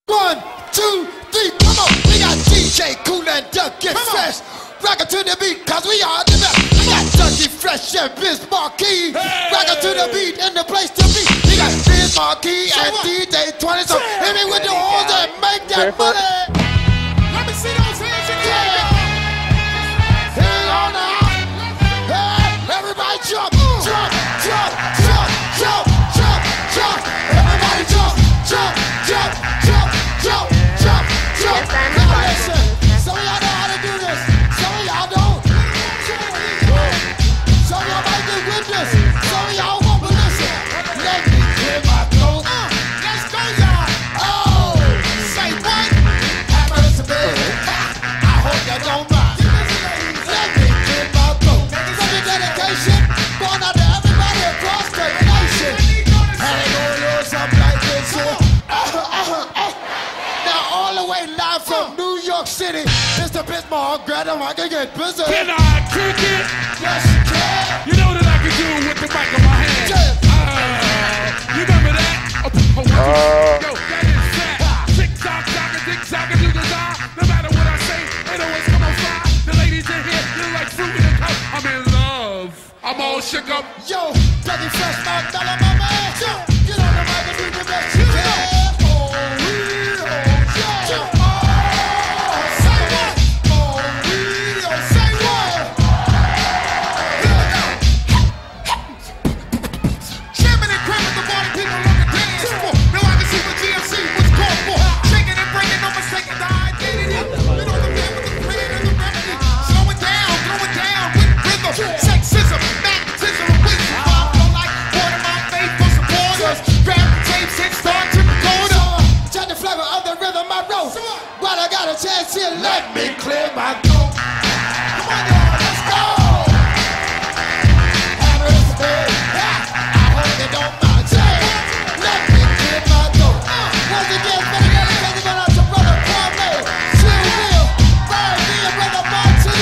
1, 2, 3, come on. We got DJ Cool and Ducky Fresh. Rock it to the beat, cause we are the best. We got Ducky Fresh and Bisco X. Rock it to the beat and the place to be. We got Bisco X and DJ 20. So hit me with the horns and make that money. Let me see those hands again. Hang on now. Hey, everybody jump, jump, jump, jump, jump, jump, jump. Everybody jump, jump, jump, jump, jump, jump, jump. Now listen, some of y'all know how to do this. Some of y'all don't. Some of y'all might get with this. Some of y'all won't, but listen. Let me clear my throat. Let's go, y'all. Oh, Say what? have mercy, baby. I hope you don't mind. Let me clear my throat. From the dedication, going out to everybody across the nation. And it goes up like this. Now all the way live from New York City, Mr. Bismarck, grab him, I can get busy. Can I kick it? Yes, you can. You know that I can do it with the mic in my hand. You remember that? Yo, that is fat. Tick-tock, tick-tock, do the die. No matter what I say, it always come on fly. The ladies in here, they're like fruit in a cup. I'm in love. I'm all shook up. Yo, Ducky Fresh, my dollar, my man. Get on the mic and do the best you can. Oh, yeah. Say what? Say what? Jamming and cramming the party people on the dance floor. Now I can see what GMC was called for. Shaking and breaking, no mistaking the identity. You know the man with the plan and the remedy. Slow it down with rhythm. Sexism, magnetism, and wisdom. I feel like water my faith for supporters. Grab the tapes and start to record up. Check the flavor of the rhythm I wrote. While I got a chance here, let me clear my throat. Come on, y'all, let's go. Have mercy, baby. I hope you don't mind. Let me clear my throat. Once again, better dedicated going out to brother Kwame, Chill Will, Bird, me and brother Monty.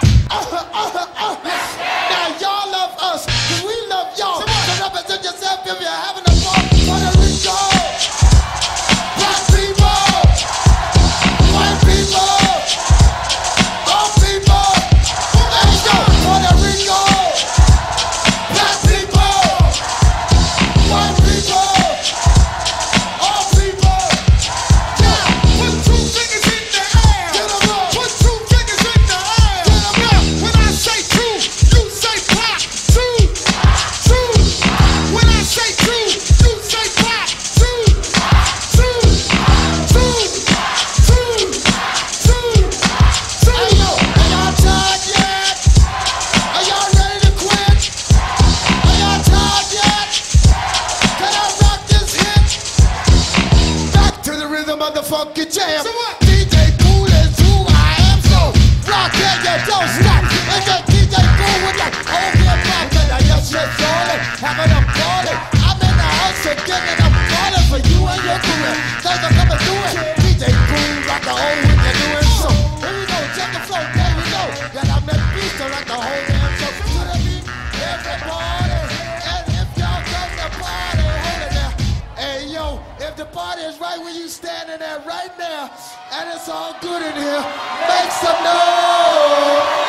Now y'all love us, cause we love y'all. So represent yourself if you're having a fun. Puerto Rico. Black people, white people, all people, let's go. Puerto Rico, black people, white people, all people. Yeah, put two fingers in the air. Get 'em up. Put two fingers in the air. Get 'em up. When I say two, you say pop. Two. When I say two, you say pop. Two. Hey yo, are y'all tired yet? Are y'all ready to quit? Are y'all tired yet? Can I rock this hit? Back to the rhythm of the funky jam. So what? DJ Cool is who I am, so rock it, you don't stop. And that DJ Cool with that whole hip hop, and I just rolling, having a party. I'm in the house again, and I'm calling for you and your career. Cause I'm coming through it. DJ Cool, rock the whole week you're doing so. Here we go, check the flow, there we go. Got I'm that beat to rock the whole damn show. To the beat, everybody. And if y'all come to party, hold it there. Hey yo, if the party is right where you standing at right now, and it's all good in here, make some noise.